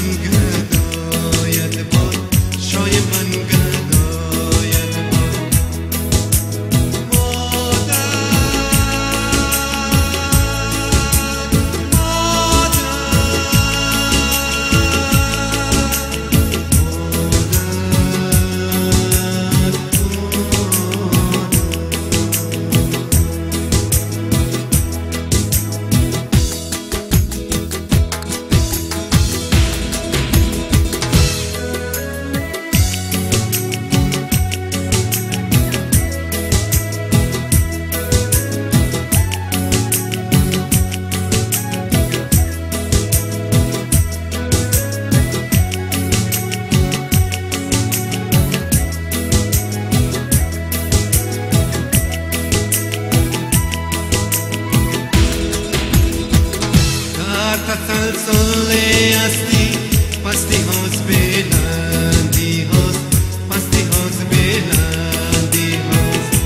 من گداید باد شای من گداید باد تسلسل هستی پستی هاست بلندی هاست پستی هاست بلندی هاست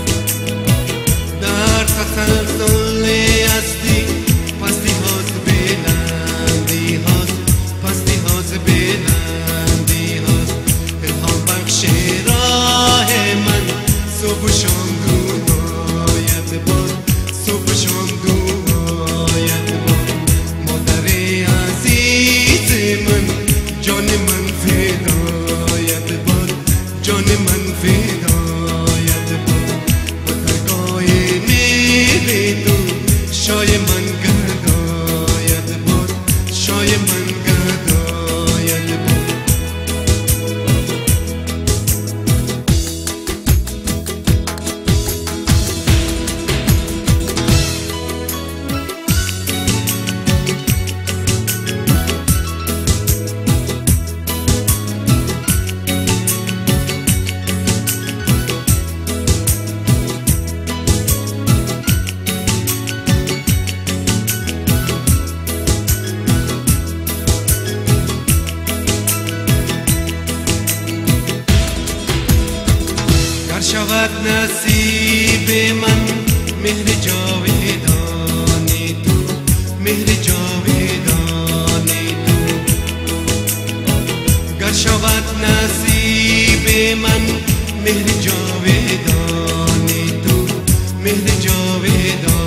در تسلسل هستی پستی هاست بلندی هاست پستی هاست بلندی هاست الهام بخش راه من صبح و شام دعایت باد صبح و شام دعایت باد جان من فدایت باد جان من فدایت باد با درگاه مهر تو شای من گدایت باد شای من گدایت باد شود نصیب من مهر جاودانی تو مهر جاودانی تو گر شود نصیب من مهر جاودانی تو مهر جاودانی